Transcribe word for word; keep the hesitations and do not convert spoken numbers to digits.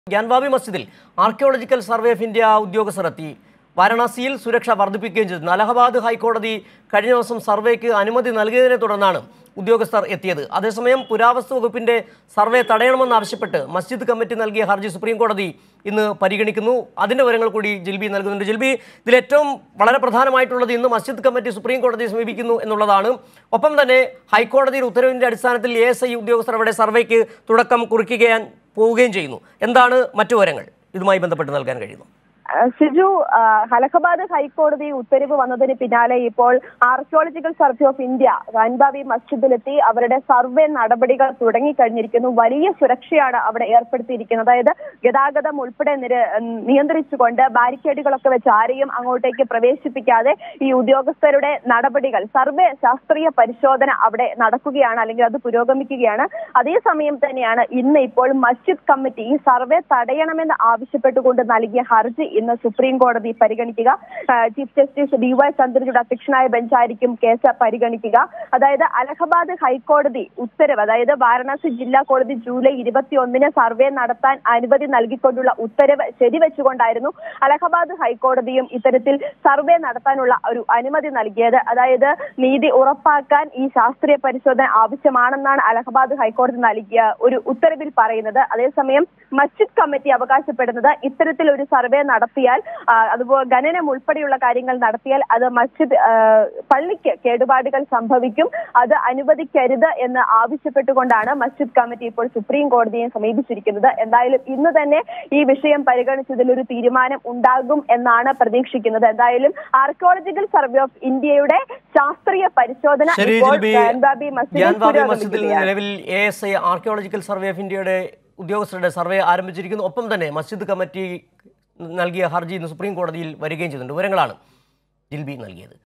ഗ്യാൻവാബി മസ്ജിദിൽ archaeological survey of India ഉദ്യോഗസ്ഥർ എത്തി വാരണാസിയിൽ സുരക്ഷ വർദ്ധിപ്പിക്കുകയും ചെയ്തു. അലഹബാദ് ഹൈക്കോടതി കഴിഞ്ഞ ദിവസം സർവേക്ക് അനുമതി നൽകിയതിനെ തുടർന്നാണ് ഉദ്യോഗസ്ഥർ എത്തിയത്. അതേസമയം പുരാവസ്തു വകുപ്പിന്റെ സർവേ തടയണമെന്നാവശ്യപ്പെട്ട് മസ്ജിദ് കമ്മിറ്റി നൽകിയ ഹർജി സുപ്രീം കോടതി ഇന്ന് പരിഗണിക്കുന്നു. അതിന്റെ വിവരങ്ങൾ കൂടി ജിൽബി നൽകുന്നുണ്ട്. ജിൽബി, ഇതിലേറ്റവും വളരെ പ്രധാനമായിട്ടുള്ളത് ഇന്ന് മസ്ജിദ് കമ്മിറ്റി സുപ്രീം കോടതിയെ സമീപിക്കുന്നു എന്നുള്ളതാണ്. ഒപ്പം തന്നെ ഹൈക്കോടതിയുടെ ഉത്തരവിന്റെ അടിസ്ഥാനത്തിൽ എ എസ് ഐ ഉദ്യോഗസ്ഥർ അവിടെ സർവേക്ക് തുടക്കം കുറിക്കുകയും പോവുകയും ചെയ്യുന്നു. എന്താണ് മറ്റു വിവരങ്ങൾ ഇതുമായി ബന്ധപ്പെട്ട് നൽകാൻ കഴിയുന്നു? ഷിജു, അലഹബാദ് ഹൈക്കോടതി ഉത്തരവ് വന്നതിന് പിന്നാലെ ഇപ്പോൾ archaeological survey of India Gyanvapi മസ്ജിദിലെത്തി അവരുടെ സർവേ നടപടികൾ തുടങ്ങിക്കഴിഞ്ഞിരിക്കുന്നു. വലിയ സുരക്ഷയാണ് അവിടെ ഏർപ്പെടുത്തിയിരിക്കുന്നത്. അതായത് ഗതാഗതം ഉൾപ്പെടെ നിയന്ത്രിച്ചുകൊണ്ട് ബാരിക്കേഡുകളൊക്കെ വെച്ച് ആരെയും അങ്ങോട്ടേക്ക് പ്രവേശിപ്പിക്കാതെ ഈ ഉദ്യോഗസ്ഥരുടെ നടപടികൾ, സർവേ ശാസ്ത്രീയ പരിശോധന അവിടെ നടക്കുകയാണ്, അല്ലെങ്കിൽ അത് പുരോഗമിക്കുകയാണ്. അതേസമയം തന്നെയാണ് ഇന്ന് ഇപ്പോൾ മസ്ജിദ് കമ്മിറ്റി ഈ സർവേ തടയണമെന്ന് ആവശ്യപ്പെട്ടുകൊണ്ട് നൽകിയ ഹർജി ഇന്ന് സുപ്രീം കോടതി പരിഗണിക്കുക. Chief justice D Y Chandrachud അധ്യക്ഷനായ ബെഞ്ചായിരിക്കും കേസ് പരിഗണിക്കുക. അതായത് അലഹബാദ് ഹൈക്കോടതി ഉത്തരവ്, അതായത് വാരണാസി ജില്ലാ കോടതി ജൂലൈ ഇരുപത്തി ഒന്നിന് സർവേ നടത്താൻ അനുമതി നൽകിക്കൊണ്ടുള്ള ഉത്തരവ് ശരിവെച്ചുകൊണ്ടായിരുന്നു അലഹബാദ് ഹൈക്കോടതിയും ഇത്തരത്തിൽ സർവേ നടത്താനുള്ള ഒരു അനുമതി നൽകിയത്. അതായത് നീതി ഉറപ്പാക്കാൻ ഈ ശാസ്ത്രീയ പരിശോധന ആവശ്യമാണെന്നാണ് അലഹബാദ് ഹൈക്കോടതി നൽകിയ ഒരു ഉത്തരവിൽ പറയുന്നത്. അതേസമയം മസ്ജിദ് കമ്മിറ്റി അവകാശപ്പെടുന്നത് ഇത്തരത്തിൽ ഒരു സർവേ നടത്തിയാൽ, അതുപോലെ ഖനനം ഉൾപ്പെടെയുള്ള കാര്യങ്ങൾ നടത്തിയാൽ അത് മസ്ജിദ് പള്ളിക്ക് കേടുപാടുകൾ സംഭവിക്കും, അത് അനുവദിക്കരുത് എന്ന് ആവശ്യപ്പെട്ടുകൊണ്ടാണ് മസ്ജിദ് കമ്മിറ്റി ഇപ്പോൾ സുപ്രീം കോടതിയെ സമീപിച്ചിരിക്കുന്നത്. എന്തായാലും ഇന്ന് തന്നെ ഈ വിഷയം പരിഗണിച്ചതിൽ ഒരു തീരുമാനം ഉണ്ടാകും എന്നാണ് പ്രതീക്ഷിക്കുന്നത്. എന്തായാലും ആർക്കിയോളജിക്കൽ സർവേ ഓഫ് ഇന്ത്യയുടെ ശാസ്ത്രീയ പരിശോധന ഇപ്പോൾ ഗ്യാൻവാബി മസ്ജിദിൽ നിലവിൽ A S I archaeological survey of ഇന്ത്യയുടെ ഉദ്യോഗസ്ഥരുടെ സർവേ ആരംഭിച്ചിരിക്കുന്നു. ഒപ്പം തന്നെ മസ്ജിദ് കമ്മിറ്റി നൽകിയ ഹർജി ഇന്ന് സുപ്രീം കോടതിയിൽ വരികയും ചെയ്തിട്ടുണ്ട്. വിവരങ്ങളാണ് ജിൽബി നൽകിയത്.